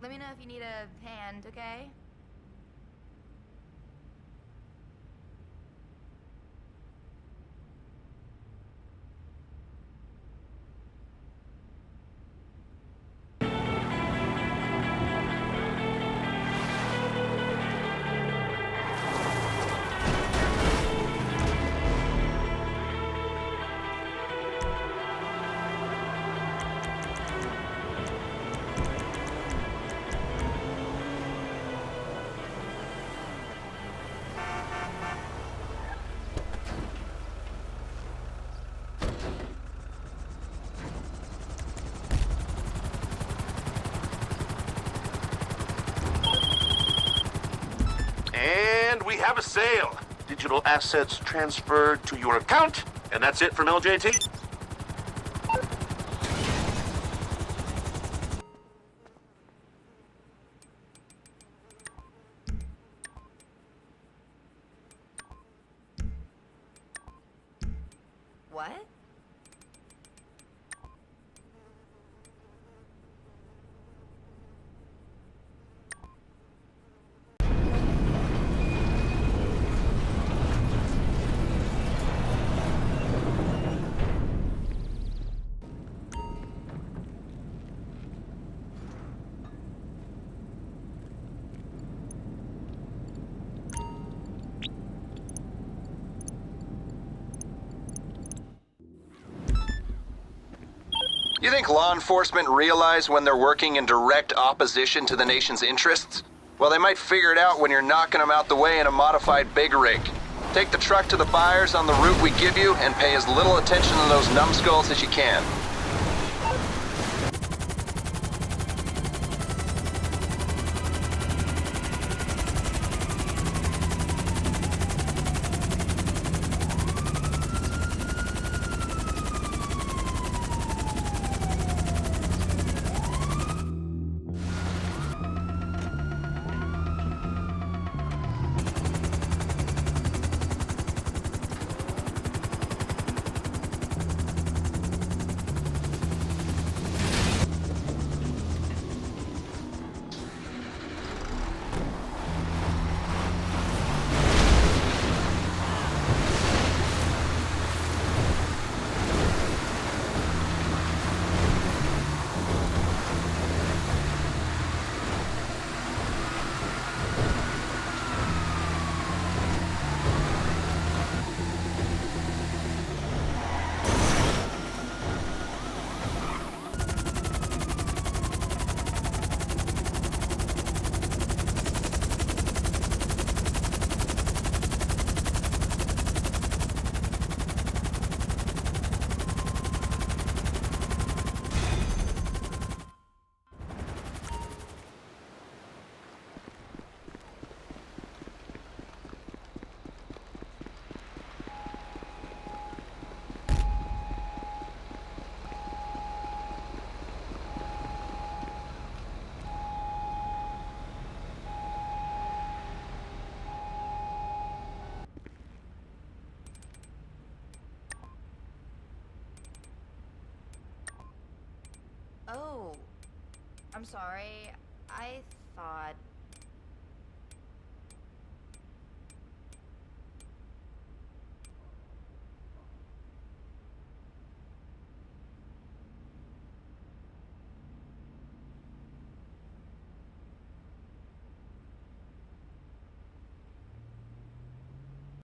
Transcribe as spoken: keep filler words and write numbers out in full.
Let me know if you need a hand, okay? And we have a sale. Digital assets transferred to your account, and that's it from L J T. What? You think law enforcement realize when they're working in direct opposition to the nation's interests? Well, they might figure it out when you're knocking them out the way in a modified big rig. Take the truck to the buyers on the route we give you and pay as little attention to those numbskulls as you can. Oh, I'm sorry. I thought